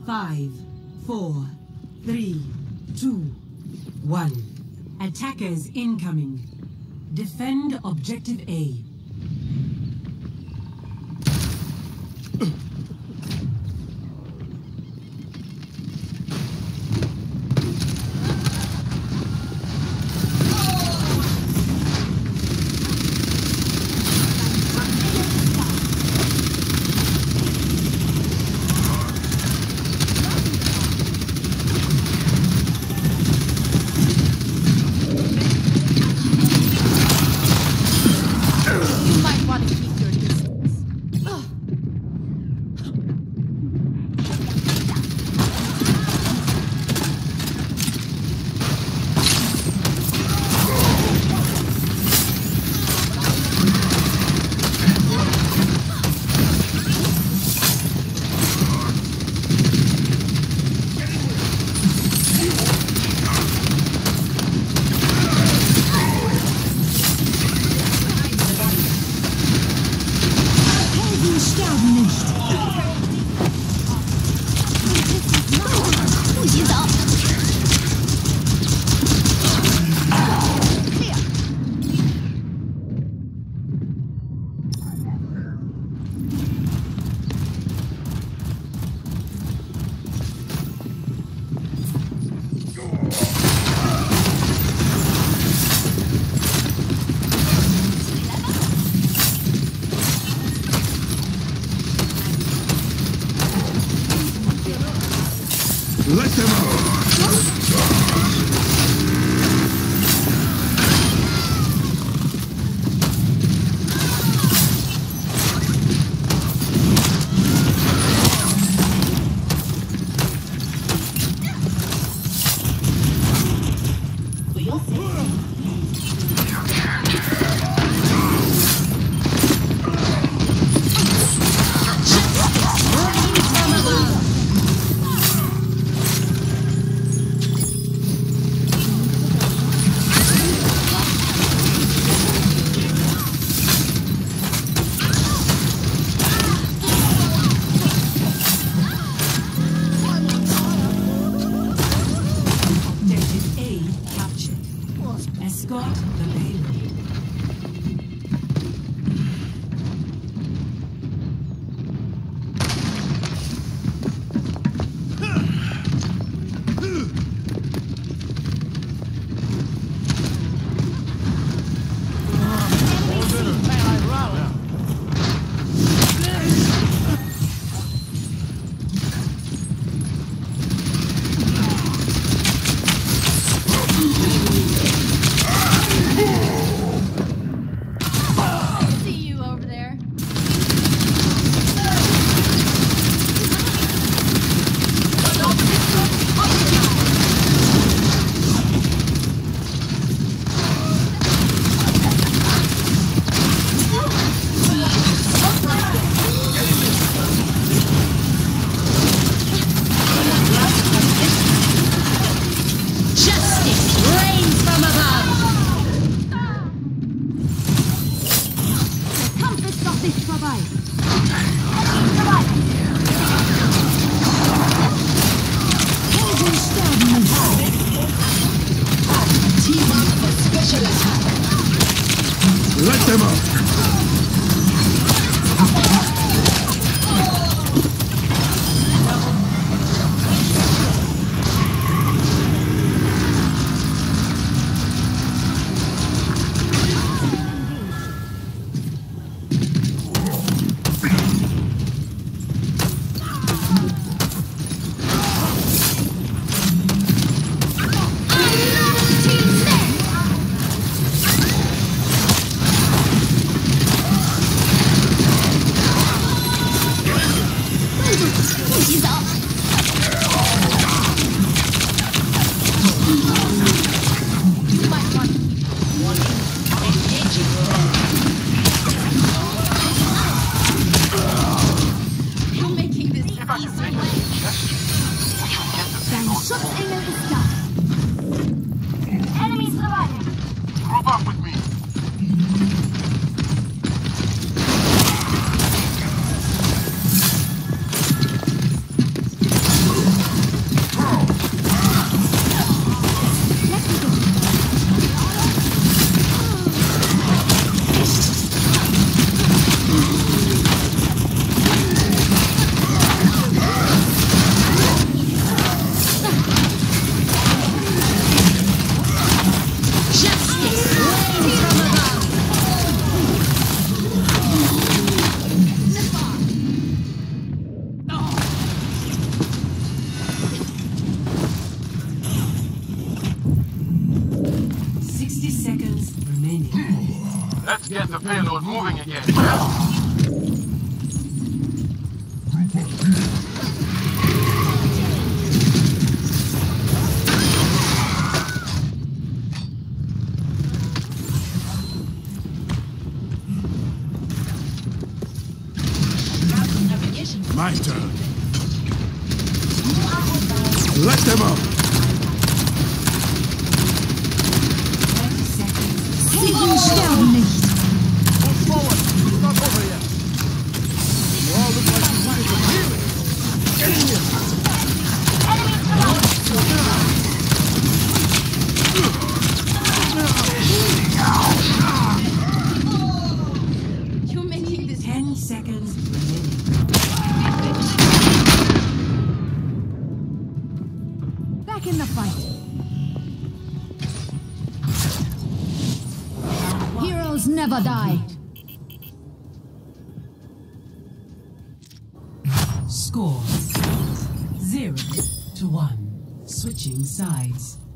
5, 4, 3, 2, 1. Attackers incoming. Defend objective A. Let them out! Escort the payload. Let them out! seconds remaining. Let's get the payload moving again. My turn. Let them out. 30 seconds. Sie sterben nicht. Move forward. It's not over yet. You all look like you wanted to heal it. Get in here. You're making this 10 seconds remaining. back in the fight. Heroes never die. Score 0-1. Switching sides.